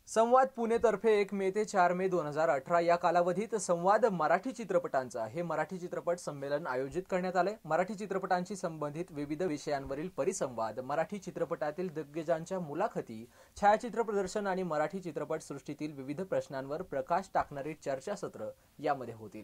संवाद पुणेतर्फे 1 मे ते 4 मे 2018 या कालावधीत संवाद मराठी चित्रपटांचा हे मराठी चित्रपट संमेलन आयोजित करण्यात आले। मराठी चित्रपटांशी संबंधित विविध विषयांवरील परिसंवाद, मराठी चित्रपटातील दिग्गजांच्या मुलाखती, छायाचित्र प्रदर्शन आणि मराठी चित्रपट सृष्टीतील विविध प्रश्नांवर प्रकाश टाकणारी चर्चासत्र यामध्ये होतील।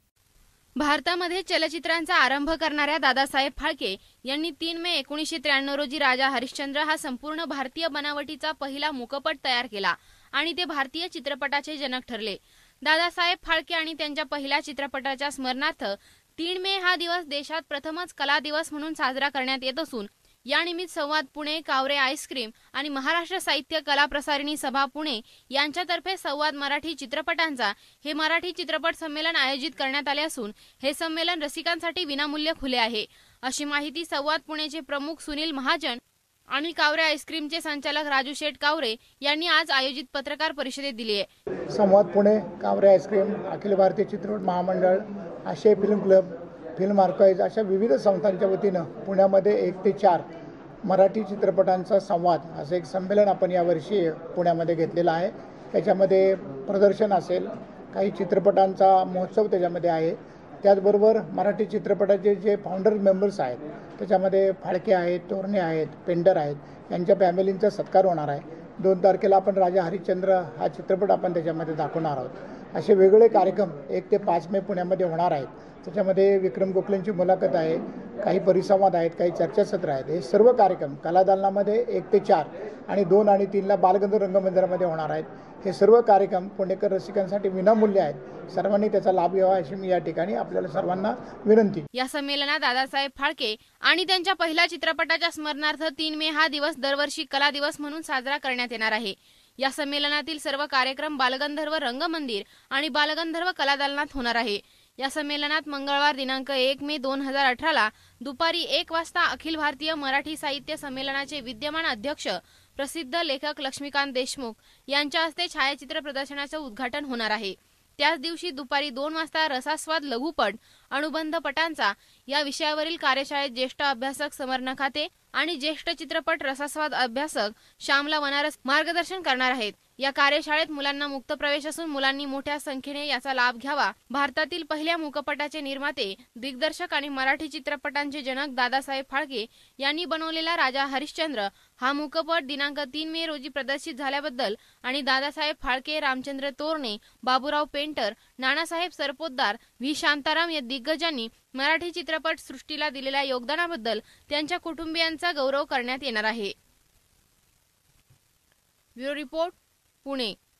भारतामध्ये चलचित्रांचा आरंभ करणाऱ्या दादासाहेब फाळके यांनी 3 मे 1993 रोजी राजा हरिश्चंद्र हा संपूर्ण भारतीय बनावटीचा पहिला मूकपट तयार केला आणि ते भारतीय चित्रपटाचे जनक ठरले। दादासाहेब फाळके आणि त्यांच्या पहिल्या चित्रपटाच्या स्मरणार्थ 3 मे हा दिवस देशात प्रथमच कला दिवस म्हणून साजरा करण्यात येत असून यानिमित्त संवाद पुणे, कावरे आईस्क्रीम आणि महाराष्ट्र साहित्य कला प्रसारिणी सभा पुणे यांच्यातर्फे संवाद मराठी चित्रपटांचा हे मराठी चित्रपट संमेलन आयोजित करण्यात आले असून हे संमेलन रसिकांसाठी विनामूल्य खुले आहे, अशी माहिती संवाद पुणेचे प्रमुख सुनील महाजन आणि कावरे आईस्क्रीमचे संचालक राजू शेठ कावरे यांनी आज आयोजित पत्रकार परिषदेत दिली आहे। संवाद पुणे, कावरे आईस्क्रीम, अखिल भारतीय चित्रपट महामंडळ, आशिया फिल्म क्लब, फिल्म आर्काइव्ज अशा विविध संस्थांच्या वतीनं पुण्यामध्ये 1 ते 4 मराठी चित्रपटांचा संवाद असं एक संमेलन आपण यावर्षी पुण्यामध्ये घेतलेलं आहे। त्याच्यामध्ये प्रदर्शन असेल, काही चित्रपटांचा महोत्सव त्याच्यामध्ये आहे। त्याचबरोबर मराठी चित्रपटाचे जे फाउंडर मेंबर्स आहेत त्याच्यामध्ये फाळके आहेत, तोरणे आहेत, पेंटर आहेत, यांच्या फॅमिलींचा सत्कार होणार आहे। 2 तारखेला आपण राजा हरिश्चंद्र हा चित्रपट आपण त्याच्यामध्ये दाखवणार आहोत। असे वेगवेगळे कार्यक्रम 1 ते 5 मे पुण्यामध्ये होणार आहेत। त्याच्यामध्ये विक्रम गोखलेंची मुलाखत आहे, काही परिसंवाद आहेत, काही चर्चासत्र आहेत। हे सर्व कार्यक्रम कलादालनामध्ये 1 ते 4 आणि 2 आणि 3ला बालगंधर्व रंगमंदिरामध्ये होणार आहेत। हे सर्व कार्यक्रम पुणेकर रसिकांसाठी विनामूल्य आहेत। सर्वांनी त्याचा लाभ घ्यावा अशी मी या ठिकाणी आपल्याला सर्वांना विनंती। या संमेलनात दादासाहेब फाळके आणि त्यांच्या पहिल्या चित्रपटाच्या स्मरणार्थ 3 मे हा दिवस दरवर्षी कला दिवस म्हणून साजरा करण्यात येणार आहे। या संमेलनातील सर्व कार्यक्रम बालगंधर्व रंगमंदिर आणि बालगंधर्व कलादालनात होणार आहे। या संमेलनात मंगळवार दिनांक 1 मे 2018 ला दुपारी 1 वाजता अखिल भारतीय मराठी साहित्य संमेलनाचे विद्यमान अध्यक्ष प्रसिद्ध लेखक लक्ष्मीकांत देशमुख यांच्या हस्ते छायाचित्र प्रदर्शनाचे उद्घाटन होणार आहे। त्याच दिवशी दुपारी 2 वाजता रसास्वाद लघुपट अनुबंध पटांचा या विषयावरील कार्यशाळेत ज्येष्ठ अभ्यासक समर नखाते आणि ज्येष्ठ चित्रपट रसास्वाद अभ्यासक श्यामला वनारस मार्गदर्शन करणार आहेत। या कार्यशाळेत मुलांना मुक्त प्रवेश असून मुलांनी मोठ्या संख्येने याचा लाभ घ्यावा। भारतातील पहिल्या मूकपटाचे निर्माते, दिग्दर्शक आणि मराठी चित्रपटांचे जनक दादासाहेब फाळके यांनी बनवलेला राजा हरिश्चंद्र हा मूकपट दिनांक 3 मे रोजी प्रदर्शित झाल्याबद्दल आणि दादासाहेब फाळके, रामचंद्र तोरणे, बाबूराव पेंटर, नानासाहेब सरपोतदार, व्ही शांताराम या दिग्गजांनी मराठी चित्रपट सृष्टीला दिलेल्या योगदानाबद्दल त्यांच्या कुटुंबियांचा गौरव करण्यात येणार आहे। Bureau report, Pune.